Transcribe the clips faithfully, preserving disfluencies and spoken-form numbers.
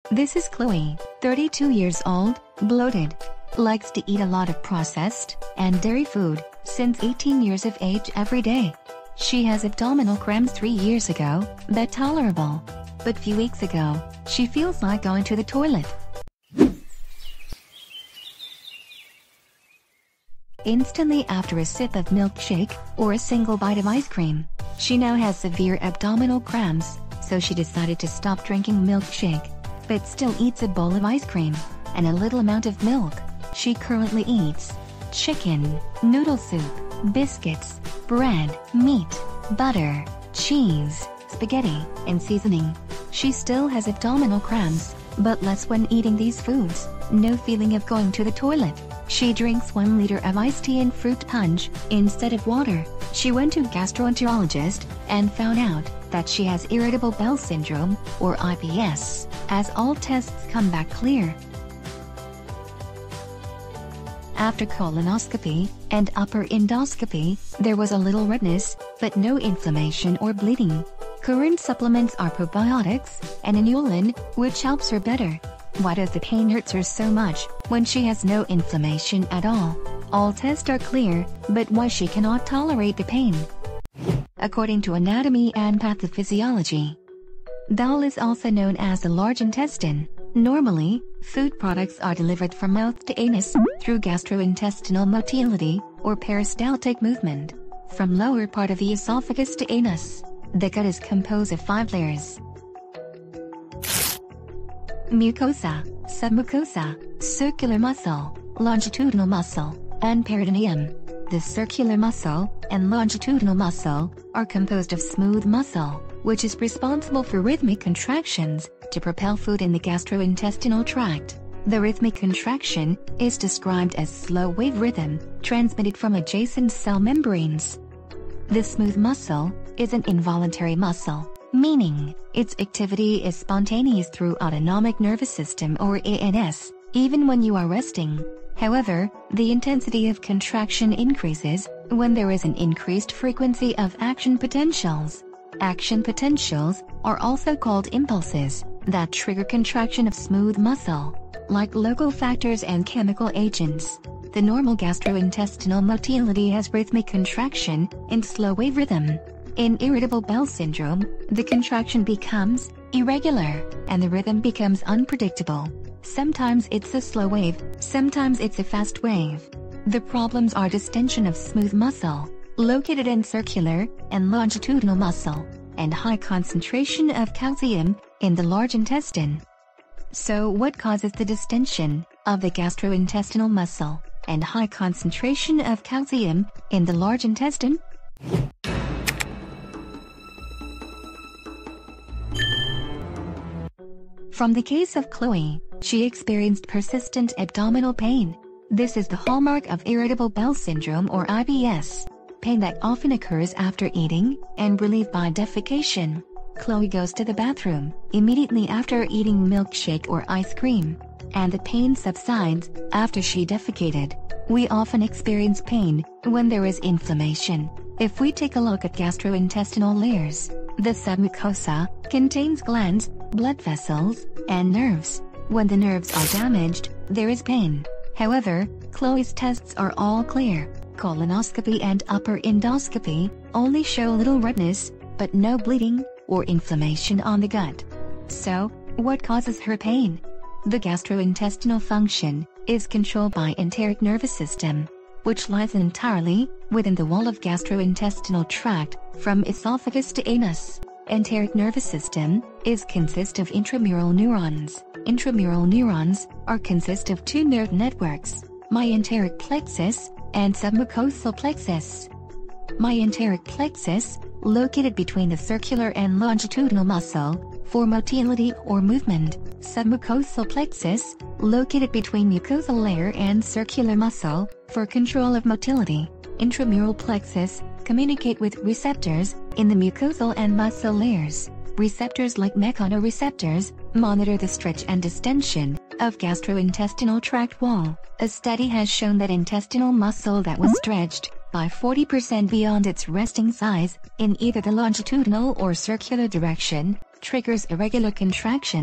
This is Chloe, thirty-two years old, bloated. Likes to eat a lot of processed and dairy food since eighteen years of age every day. She has abdominal cramps three years ago, but tolerable. But few weeks ago, she feels like going to the toilet. Instantly after a sip of milkshake or a single bite of ice cream, she now has severe abdominal cramps, so she decided to stop drinking milkshake, but still eats a bowl of ice cream and a little amount of milk. She currently eats chicken, noodle soup, biscuits, bread, meat, butter, cheese, spaghetti, and seasoning. She still has abdominal cramps, but less when eating these foods. No feeling of going to the toilet. She drinks one liter of iced tea and fruit punch instead of water. She went to gastroenterologist and found out that she has irritable bowel syndrome, or I B S, as all tests come back clear. After colonoscopy and upper endoscopy, there was a little redness, but no inflammation or bleeding. Current supplements are probiotics and inulin, which helps her better. Why does the pain hurt her so much when she has no inflammation at all? All tests are clear, but why she cannot tolerate the pain? According to anatomy and pathophysiology, bowel is also known as the large intestine. Normally, food products are delivered from mouth to anus through gastrointestinal motility or peristaltic movement. From lower part of the esophagus to anus, the gut is composed of five layers: mucosa, submucosa, circular muscle, longitudinal muscle, and peritoneum. The circular muscle and longitudinal muscle are composed of smooth muscle, which is responsible for rhythmic contractions to propel food in the gastrointestinal tract. The rhythmic contraction is described as slow-wave rhythm, transmitted from adjacent cell membranes. The smooth muscle is an involuntary muscle, meaning its activity is spontaneous through autonomic nervous system, or A N S, even when you are resting. However, the intensity of contraction increases when there is an increased frequency of action potentials. Action potentials are also called impulses that trigger contraction of smooth muscle, like local factors and chemical agents. The normal gastrointestinal motility has rhythmic contraction in slow-wave rhythm. In irritable bowel syndrome, the contraction becomes irregular, and the rhythm becomes unpredictable. Sometimes it's a slow wave, sometimes it's a fast wave. The problems are distension of smooth muscle, located in circular and longitudinal muscle, and high concentration of calcium in the large intestine. So what causes the distension of the gastrointestinal muscle and high concentration of calcium in the large intestine? From the case of Chloe, she experienced persistent abdominal pain. This is the hallmark of irritable bowel syndrome, or I B S. Pain that often occurs after eating and relieved by defecation. Chloe goes to the bathroom immediately after eating milkshake or ice cream, and the pain subsides after she defecated. We often experience pain when there is inflammation. If we take a look at gastrointestinal layers, the submucosa contains glands, blood vessels, and nerves. When the nerves are damaged, there is pain. However, Chloe's tests are all clear. Colonoscopy and upper endoscopy only show little redness, but no bleeding or inflammation on the gut. So, what causes her pain? The gastrointestinal function is controlled by enteric nervous system, which lies entirely within the wall of gastrointestinal tract from esophagus to anus. Enteric nervous system is consist of intramural neurons. Intramural neurons are consist of two nerve networks, Myenteric plexus and submucosal plexus. Myenteric plexus, located between the circular and longitudinal muscle, for motility or movement. Submucosal plexus, located between mucosal layer and circular muscle, for control of motility. Intramural plexus communicate with receptors in the mucosal and muscle layers. Receptors like mechanoreceptors monitor the stretch and distension of gastrointestinal tract wall. A study has shown that intestinal muscle that was stretched by forty percent beyond its resting size in either the longitudinal or circular direction triggers irregular contraction.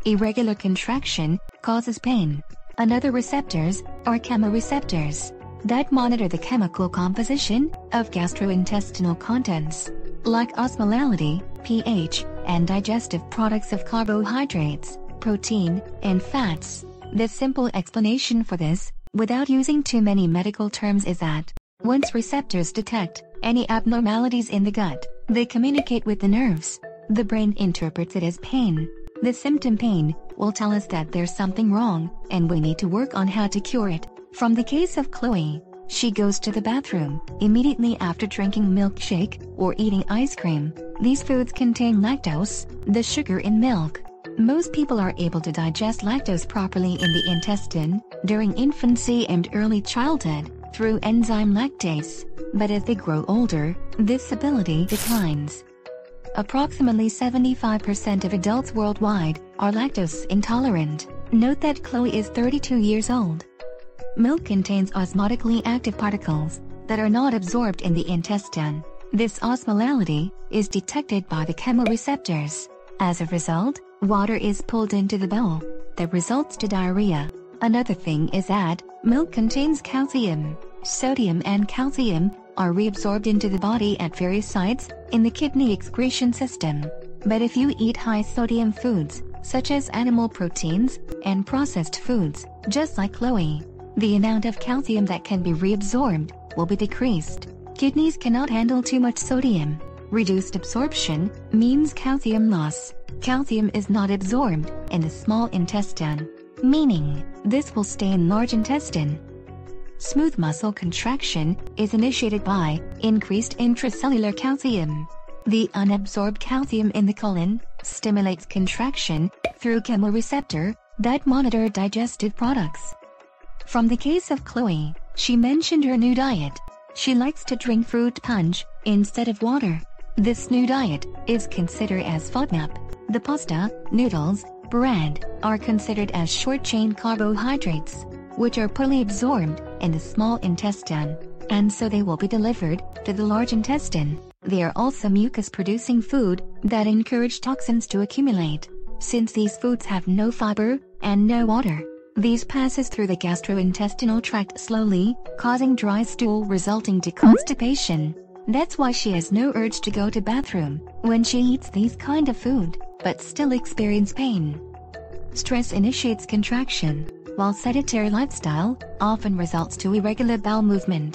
Irregular contraction causes pain. Another receptors are chemoreceptors that monitor the chemical composition of gastrointestinal contents, like osmolality, pH, and digestive products of carbohydrates, protein, and fats. The simple explanation for this, without using too many medical terms, is that once receptors detect any abnormalities in the gut, they communicate with the nerves. The brain interprets it as pain. The symptom pain will tell us that there's something wrong, and we need to work on how to cure it. From the case of Chloe, she goes to the bathroom immediately after drinking milkshake or eating ice cream. These foods contain lactose, the sugar in milk. Most people are able to digest lactose properly in the intestine during infancy and early childhood through enzyme lactase, but as they grow older, this ability declines. Approximately seventy-five percent of adults worldwide are lactose intolerant. Note that Chloe is thirty-two years old. Milk contains osmotically active particles that are not absorbed in the intestine. This osmolality is detected by the chemoreceptors. As a result, water is pulled into the bowel. That results to diarrhea. Another thing is that milk contains calcium. Sodium and calcium are reabsorbed into the body at various sites in the kidney excretion system. But if you eat high sodium foods, such as animal proteins and processed foods, just like Chloe, the amount of calcium that can be reabsorbed will be decreased. Kidneys cannot handle too much sodium. Reduced absorption means calcium loss. Calcium is not absorbed in the small intestine, meaning this will stay in large intestine. Smooth muscle contraction is initiated by increased intracellular calcium. The unabsorbed calcium in the colon stimulates contraction through chemoreceptor that monitor digestive products. From the case of Chloe, she mentioned her new diet. She likes to drink fruit punch instead of water. This new diet is considered as FODMAP. The pasta, noodles, bread are considered as short-chain carbohydrates, which are poorly absorbed in the small intestine, and so they will be delivered to the large intestine. They are also mucus-producing food that encourage toxins to accumulate. Since these foods have no fiber and no water, these passes through the gastrointestinal tract slowly, causing dry stool resulting to constipation. That's why she has no urge to go to bathroom when she eats these kind of food, but still experience pain. Stress initiates contraction, while sedentary lifestyle often results to irregular bowel movement.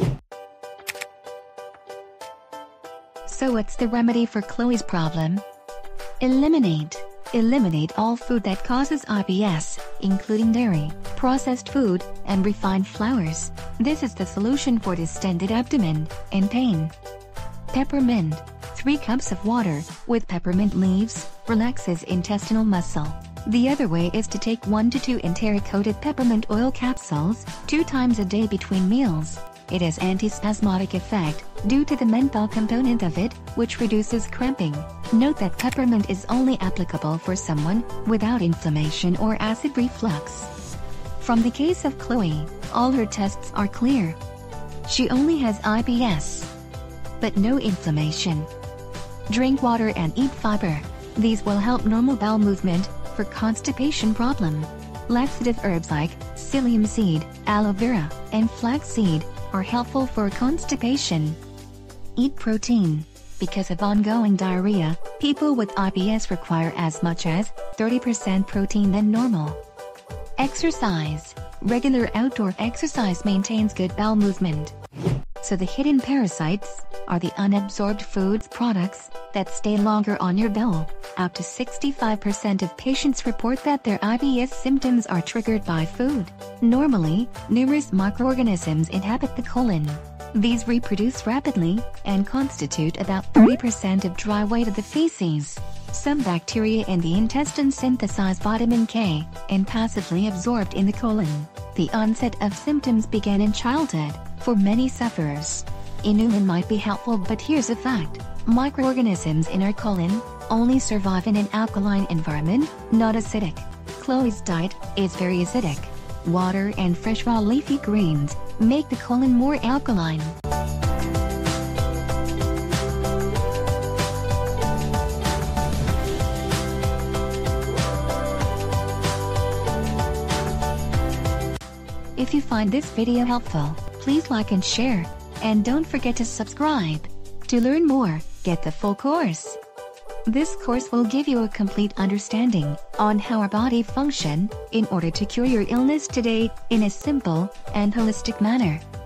So what's the remedy for Chloe's problem? Eliminate. Eliminate all food that causes I B S, including dairy, processed food, and refined flours. This is the solution for distended abdomen and pain. Peppermint. three cups of water with peppermint leaves relaxes intestinal muscle. The other way is to take one to two Enteric-coated peppermint oil capsules two times a day between meals. It has antispasmodic effect due to the menthol component of it, which reduces cramping. Note that peppermint is only applicable for someone without inflammation or acid reflux. From the case of Chloe, all her tests are clear. She only has I B S, but no inflammation. Drink water and eat fiber. These will help normal bowel movement for constipation problem. Laxative herbs like psyllium seed, aloe vera, and flaxseed are helpful for constipation. Eat protein. Because of ongoing diarrhea, people with I B S require as much as thirty percent protein than normal. Exercise. Regular outdoor exercise maintains good bowel movement. So the hidden parasites are the unabsorbed foods products that stay longer on your bowel. Up to sixty-five percent of patients report that their I B S symptoms are triggered by food. Normally, numerous microorganisms inhabit the colon. These reproduce rapidly and constitute about thirty percent of dry weight of the feces. Some bacteria in the intestine synthesize vitamin K and passively absorbed in the colon. The onset of symptoms began in childhood for many sufferers. Inulin might be helpful, but here's a fact. Microorganisms in our colon only survive in an alkaline environment, not acidic. Chloe's diet is very acidic. Water and fresh raw leafy greens make the colon more alkaline. If you find this video helpful, please like and share. And don't forget to subscribe. To learn more, get the full course. This course will give you a complete understanding on how our body function in order to cure your illness today in a simple and holistic manner.